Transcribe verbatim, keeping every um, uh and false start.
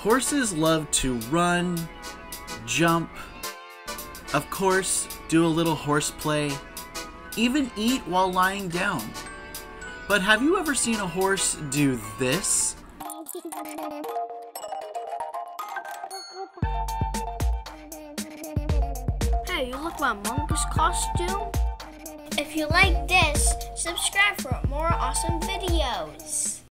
Horses love to run, jump, of course, do a little horseplay, even eat while lying down. But have you ever seen a horse do this? Hey, you look my mongoose costume? If you like this, subscribe for more awesome videos.